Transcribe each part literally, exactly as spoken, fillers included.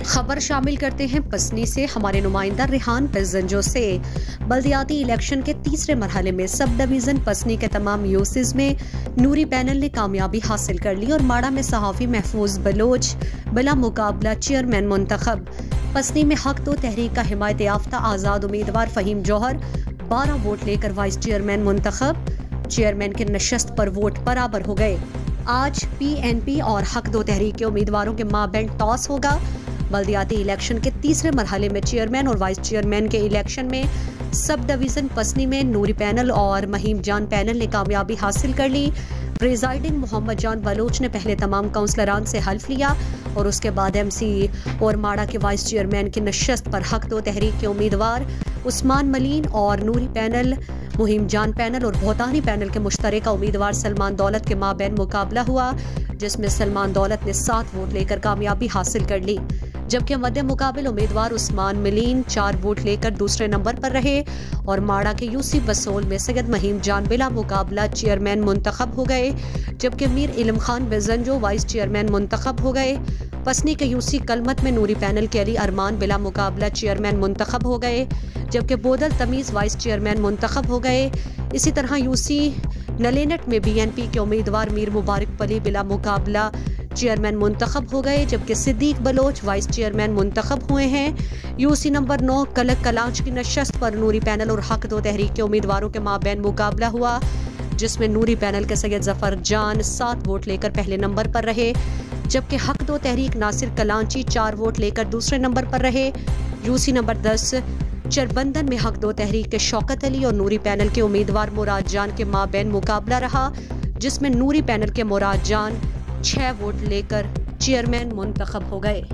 खबर शामिल करते हैं पसनी से। हमारे नुमाइंदा रिहान पेजंजो से बल्दियाती इलेक्शन के तीसरे मरहले में सब डिवीजन पसनी के तमाम यूसीज में नूरी पैनल ने कामयाबी हासिल कर ली और माड़ा में सहाफ़ी महफूज बलोच बिला मुकाबला चेयरमैन मुंतखब। पसनी में हक तो तहरीक का हिमायत याफ्ता आज़ाद उम्मीदवार फ़हीम जौहर बारह वोट लेकर वाइस चेयरमैन मुंतखब। चेयरमैन के नशस्त पर वोट बराबर हो गए। आज पी एन पी और हक दो तहरीक के उम्मीदवारों के माबैन टॉस होगा। बल्दियाती इलेक्शन के तीसरे मरहले में चेयरमैन और वाइस चेयरमैन के इलेक्शन में सब डिवीजन पसनी में नूरी पैनल और महीम जान पैनल ने कामयाबी हासिल कर ली। प्रिजाइडिंग मोहम्मद जान बलोच ने पहले तमाम काउंसलरान से हल्फ लिया और उसके बाद एम सी और माड़ा के वाइस चेयरमैन की नशस्त पर हक दो तहरीक के उम्मीदवार उस्मान मलीन और नूरी पैनल, मुहिम जान पैनल और भोतानी पैनल के मुश्तरका उम्मीदवार सलमान दौलत के माबैन मुकाबला हुआ, जिसमें सलमान दौलत ने सात वोट लेकर कामयाबी हासिल कर ली, जबकि मध्य मुकाबिल उम्मीदवार उस्मान मलीन चार वोट लेकर दूसरे नंबर पर रहे और माड़ा के यूसी बसोल में सैयद महीम जान बिला मुकाबला चेयरमैन मुंतखब हो गए, जबकि मीर इल्म खान बेजंजो वाइस चेयरमैन मुंतखब हो गए। पसनी के यूसी कलमत में नूरी पैनल के अली अरमान बिला मुकाबला चेयरमैन मुंतखब हो गए, जबकि बोदल तमीज़ वाइस चेयरमैन मुंतखब हो गए। इसी तरह यूसी नलेनट में बी एन पी के उम्मीदवार मीर मुबारक पली बिला मुकाबला चेयरमैन मुंतखब हो गए, जबकि सिद्दीक बलोच वाइस चेयरमैन मुंतखब हुए हैं। यूसी नंबर नौ कलक कलांच की नशस्त पर नूरी पैनल और हक दो तहरीक के उम्मीदवारों के माबैन मुकाबला हुआ, जिसमें नूरी पैनल के सैयद जफर जान सात वोट लेकर पहले नंबर पर रहे, जबकि हक दो तहरीक नासिर कलांची चार वोट लेकर दूसरे नंबर पर रहे। यूसी नंबर दस चरबंदन में हक दो तहरीक के शौकत अली और नूरी पैनल के उम्मीदवार मुराद जान के माबैन मुकाबला रहा, जिसमें नूरी पैनल के मुराद जान छह वोट लेकर चेयरमैन मुंतखब हो गए।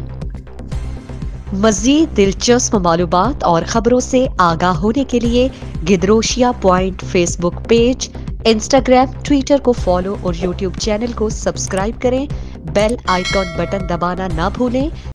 मज़ीद दिलचस्प मालूमात और खबरों से आगाह होने के लिए Gedrosia point Facebook page, Instagram, Twitter को फॉलो और यूट्यूब चैनल को सब्सक्राइब करें। बेल आइकॉन बटन दबाना ना भूलें